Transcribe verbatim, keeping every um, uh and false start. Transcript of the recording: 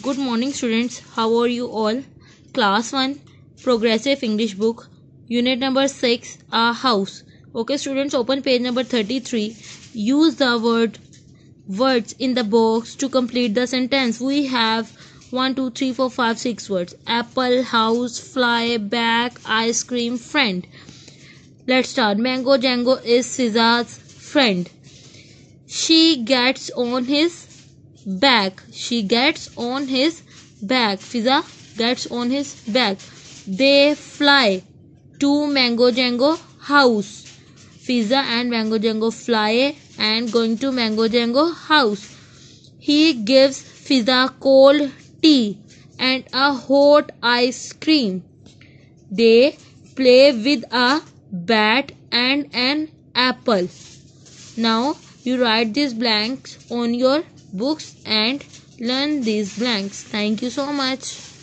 Good morning, students. How are you all? Class one, Progressive English Book, Unit number six, A House. Okay, students, open page number thirty-three. Use the word words in the box to complete the sentence. We have one, two, three, four, five, six words. Apple, house, fly, bag, ice cream, friend. Let's start. Mango Django is Fiza's friend. She gets on his back. She gets on his back. Fiza gets on his back. They fly to Mango Django house. Fiza and Mango Django fly and going to Mango Django house. He gives Fiza cold tea and a hot ice cream. They play with a bat and an apple. Now you write these blanks on your books and learn these blanks. Thank you so much.